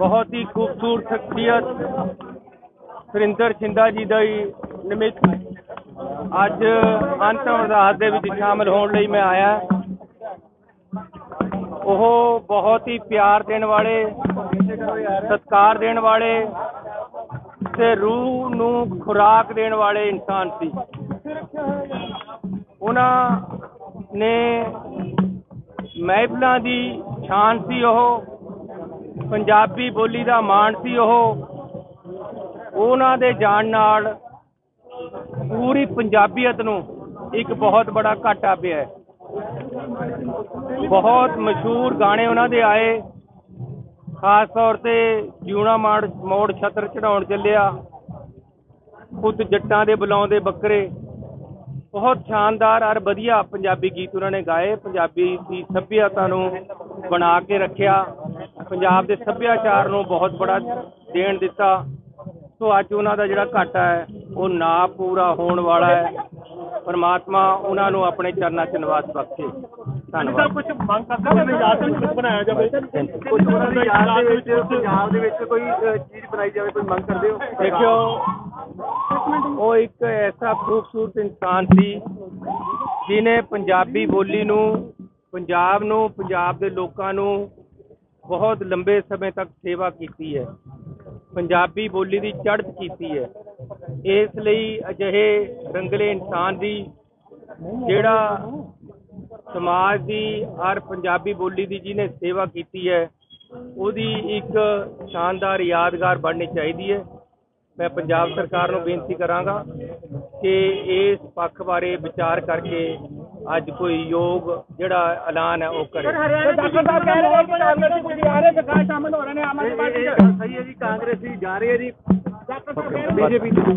बहुत ही खूबसूरत शख्सियत सुरिंदर छिंदा जी दा निमित्त अज अंतिम अरदास दे विच शामिल होने लई मैं आया। वो बहुत ही प्यार देने वाले, सत्कार देने वाले ते रूह नूं खुराक देने वाले इंसान सी। उन्हां ने महफिलां दी शान सी, पंजाबी बोली दा मान सी। उन्हां दे जाण नाल पूरी पंजाबीयत नूं एक बहुत बड़ा घाटा पिया है। बहुत मशहूर गाने उन्हां दे आए, खास तौर ते जिउणा मोड़ छत्र चढ़ाउण चलिया, पुत जट्टां दे बुलाउंदे बकरे, बहुत शानदार और वधिया पंजाबी गीत उन्होंने गाए। पंजाबी की सभ्यता नूं बना के रखिया, पंजाब के सभ्याचार नूं बहुत बड़ा देण दिता। तो अज उन्हां दा जिहड़ा घाटा है वो ना पूरा होने वाला है। परमात्मा उन्हां नूं अपने चरनां च निवास बख्शे। धन्नवाद। कुछ मंग करदे हो याद कुछ बनाया जाए, कुछ उन्हां दी याद दे विच पंजाब दे विच कोई चीज़ बनाई जाए, कोई मंग करदे हो? देखियो, वो एक ऐसा खूबसूरत इंसान सी जिन्हें पंजाबी बोली नूं, पंजाब नूं, पंजाब दे लोकां नूं बहुत लंबे समय तक सेवा की है, पंजाबी बोली की चढ़त की है। इसलिए अजिहे रंगले इंसान की जिहड़ा समाज की और पंजाबी बोली की जिन्हें सेवा की है, उसकी एक शानदार यादगार बननी चाहिए है। मैं पंजाब सरकार को बेनती करांगा कि इस पक्ष बारे विचार करके अज कोई योग जिहड़ा ऐलान है वो करे। कांग्रेसी जा रहे हैं जी, बीजेपी